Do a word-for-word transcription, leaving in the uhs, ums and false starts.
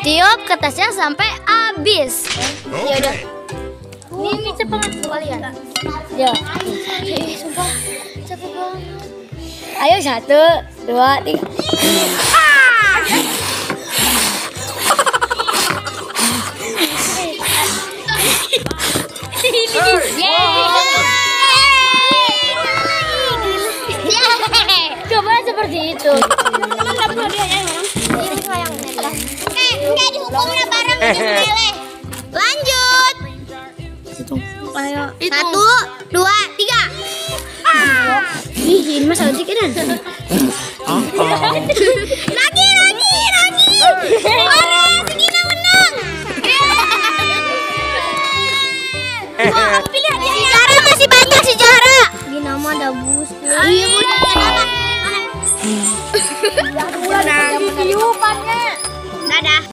tiup kertasnya sampai habis. Ya udah. Ini ini cepet kalian. Ya. Eh, sumpah cepet banget. Ayo satu, dua, tiga. Coba seperti itu. Kayak dihukumnya bareng meleleh. Lanjut. Ayo. Satu, dua, tiga. Ih, ini mah cantik kan? Lagi, lagi, lagi. Ora, Segina menang. Oh, pilih hadiah. Sejarah masih banyak sejarah. Gina mah ada bus. Iya, udah. Nah, tiupannya.